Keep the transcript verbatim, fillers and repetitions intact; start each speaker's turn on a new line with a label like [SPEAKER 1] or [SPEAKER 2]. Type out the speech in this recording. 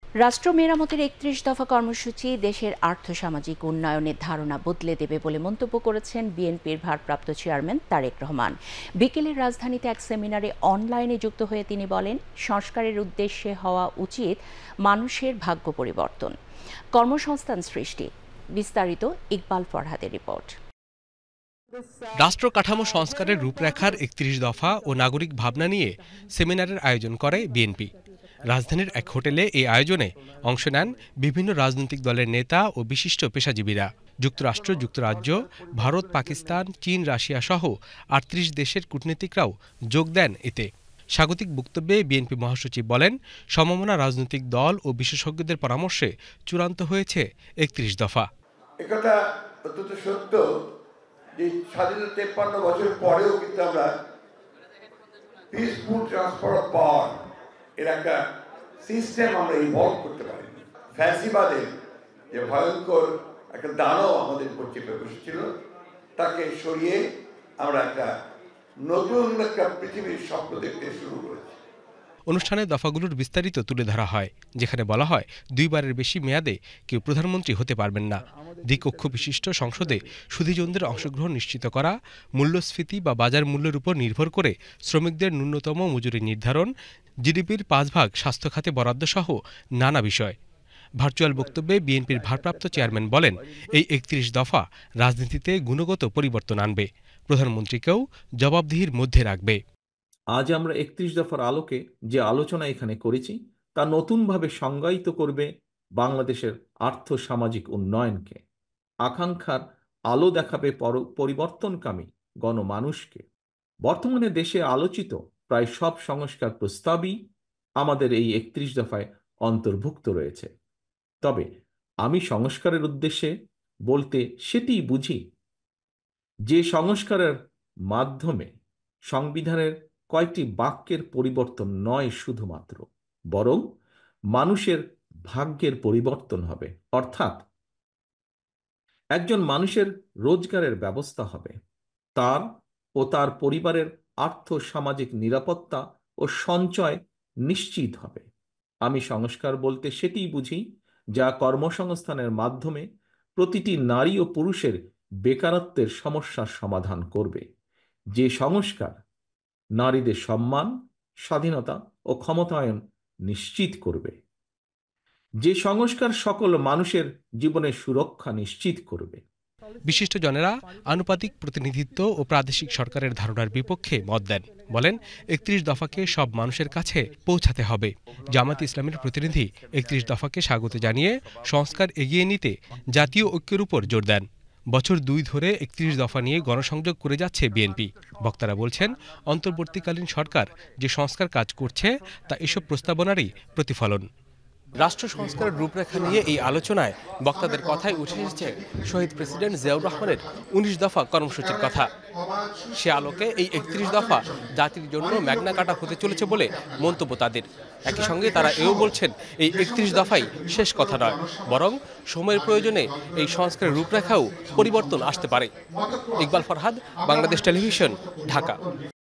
[SPEAKER 1] রাষ্ট্র মেরামতের একত্রিশ দফা কর্মসূচি দেশের আর্থসামাজিক উন্নয়নের ধারণা বদলে দেবে বলে মন্তব্য করেছেন বিএনপির ভারপ্রাপ্ত চেয়ারম্যান তারেক রহমান। বিকেলে রাজধানীতে এক সেমিনারে অনলাইনে যুক্ত হয়ে তিনি বলেন, সংস্কারের উদ্দেশ্যে হওয়া উচিত মানুষের ভাগ্য পরিবর্তন, কর্মসংস্থান সৃষ্টি। বিস্তারিত ইকবাল ফরহাদের রিপোর্ট।
[SPEAKER 2] রাষ্ট্র কাঠামো সংস্কারের রূপরেখার একত্রিশ দফা ও নাগরিক ভাবনা নিয়ে সেমিনারের আয়োজন করে বিএনপি। রাজধানীর এক হোটেলে এই আয়োজনে অংশ নেন বিভিন্ন রাজনৈতিক দলের নেতা ও বিশিষ্ট পেশাজীবীরা। যুক্তরাষ্ট্র, যুক্তরাজ্য, ভারত, পাকিস্তান, চীন, রাশিয়া সহ আটত্রিশ দেশের কূটনীতিকরাও যোগ দেন এতে। স্বাগতিক বক্তব্যে বিএনপি মহাসচিব বলেন, সমমনা রাজনৈতিক দল ও বিশেষজ্ঞদের পরামর্শে চূড়ান্ত হয়েছে একত্রিশ দফা।
[SPEAKER 3] একথা অত্যন্ত সত্য যে স্বাধীনতা তেপ্পান্ন বছর পরেও কিন্তু আমরা পিসফুল ট্রান্সফার অফ পাওয়ার এর একটা সিস্টেম আমরা ইভলভ করতে পারিনি। ফ্যাসিবাদের যে ভয়ঙ্কর একটা দানব আমাদের উপর চেপে বসেছিল, তাকে সরিয়ে আমরা একটা নতুন একটা পৃথিবীর স্বপ্ন দেখতে শুরু করেছি।
[SPEAKER 2] অনুষ্ঠানে দফাগুলোর বিস্তারিত তুলে ধরা হয়, যেখানে বলা হয় দুইবারের বেশি মেয়াদে কেউ প্রধানমন্ত্রী হতে পারবেন না, দ্বিকক্ষ বিশিষ্ট সংসদে সুধীজনদের অংশগ্রহণ নিশ্চিত করা, মূল্যস্ফীতি বা বাজার মূল্যের উপর নির্ভর করে শ্রমিকদের ন্যূনতম মজুরি নির্ধারণ, জিডিপির পাঁচ ভাগ স্বাস্থ্য খাতে বরাদ্দ সহ নানা বিষয়। ভার্চুয়াল বক্তব্যে বিএনপির ভারপ্রাপ্ত চেয়ারম্যান বলেন, এই একত্রিশ দফা রাজনীতিতে গুণগত পরিবর্তন আনবে, প্রধানমন্ত্রীকেও জবাবদিহির মধ্যে রাখবে।
[SPEAKER 4] আজ আমরা একত্রিশ দফার আলোকে যে আলোচনা এখানে করেছি তা নতুনভাবে সংজ্ঞায়িত করবে বাংলাদেশের আর্থ সামাজিক উন্নয়নকে, আকাঙ্ক্ষার আলো দেখাবে পরিবর্তনকামী গণমানুষকে। বর্তমানে দেশে আলোচিত প্রায় সব সংস্কার প্রস্তাবই আমাদের এই একত্রিশ দফায় অন্তর্ভুক্ত রয়েছে। তবে আমি সংস্কারের উদ্দেশ্যে বলতে সেটিই বুঝি যে সংস্কারের মাধ্যমে সংবিধানের কয়েকটি বাক্যের পরিবর্তন নয় শুধুমাত্র, বরং মানুষের ভাগ্যের পরিবর্তন হবে। অর্থাৎ একজন মানুষের রোজগারের ব্যবস্থা হবে, তার ও তার পরিবারের আর্থ সামাজিক নিরাপত্তা ও সঞ্চয় নিশ্চিত হবে। আমি সংস্কার বলতে সেটিই বুঝি যা কর্মসংস্থানের মাধ্যমে প্রতিটি নারী ও পুরুষের বেকারত্বের সমস্যার সমাধান করবে, যে সংস্কার নারীদের সম্মান, স্বাধীনতা ও ক্ষমতায়ন নিশ্চিত করবে, যে সংস্কার সকল মানুষের জীবনের সুরক্ষা নিশ্চিত করবে।
[SPEAKER 2] বিশিষ্টজনেরা আনুপাতিক প্রতিনিধিত্ব ও প্রাদেশিক সরকারের ধারণার বিপক্ষে মত দেন, বলেন একত্রিশ দফাকে সব মানুষের কাছে পৌঁছাতে হবে। জামায়াতে ইসলামীর প্রতিনিধি একত্রিশ দফাকে স্বাগত জানিয়ে সংস্কার এগিয়ে নিতে জাতীয় ঐক্যের উপর জোর দেন। বছর দুই ধরে একত্রিশ দফা নিয়ে গণসংযোগ করে যাচ্ছে বিএনপি। বক্তারা বলছেন, অন্তর্বর্তীকালীন সরকার যে সংস্কার কাজ করছে তা এসব প্রস্তাবনারই প্রতিফলন। রাষ্ট্র সংস্কারের রূপরেখা নিয়ে এই আলোচনায় বক্তাদের কথায় উঠে এসেছে শহীদ প্রেসিডেন্ট জিয়াউর রহমানের উনিশ দফা কর্মসূচির কথা। সে আলোকে এই একত্রিশ দফা জাতির জন্য ম্যাগনা কাটা হতে চলেছে বলে মন্তব্য তাদের। একই সঙ্গে তারা এও বলছেন, এই একত্রিশ দফাই শেষ কথা নয়, বরং সময়ের প্রয়োজনে এই সংস্কারের রূপরেখাও পরিবর্তন আসতে পারে। ইকবাল ফরহাদ, বাংলাদেশ টেলিভিশন, ঢাকা।